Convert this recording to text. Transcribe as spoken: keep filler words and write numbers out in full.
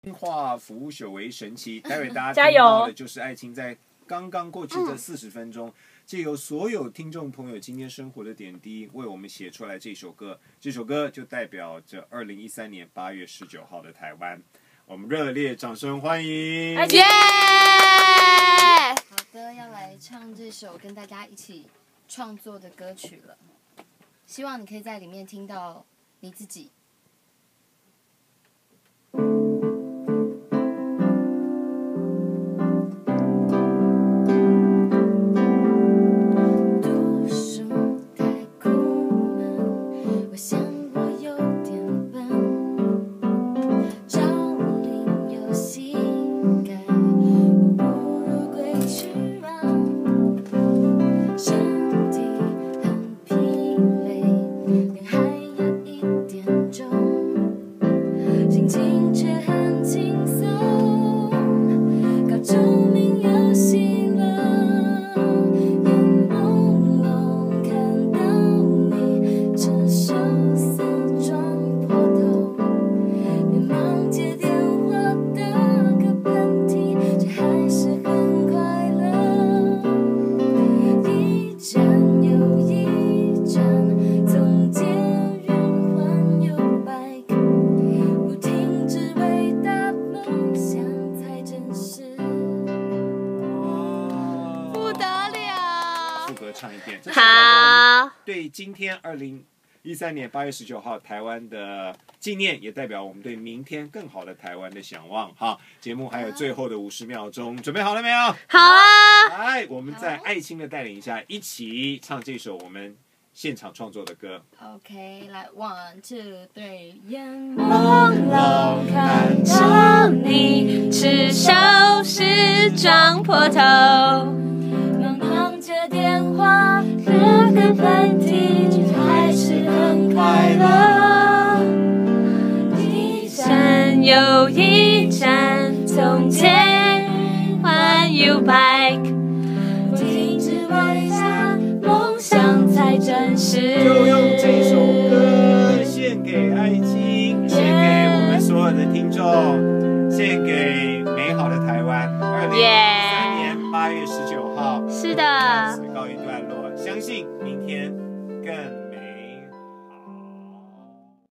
化服务久为神奇，待会大家加听到油的就是爱青在刚刚过去这四十分钟，借由所有听众朋友今天生活的点滴，为我们写出来这首歌。这首歌就代表着二零一三年八月十九号的台湾。我们热烈掌声欢迎！ 耶！ 好的，要来唱这首跟大家一起创作的歌曲了。希望你可以在里面听到你自己。 唱一遍。 好， 对今天二零一三年八月十九号台湾的纪念，也代表我们对明天更好的台湾的想望。哈，节目还有最后的五十秒钟，准备好了没有？ 好啊！ 来，我们在爱青的带领下，一起唱这首我们现场创作的歌。 OK， 来 one two three， 眼朦胧看着你，赤手是撞破头。接电话，打个喷嚏，却还是很快乐。一站又一站，从前还有 bike， 不停止伟大，梦想才真实。 就用这首歌献给爱青，献给我们所有的听众，献给美好的台湾。二零一三年八月十九号。 是的， 告一段落，相信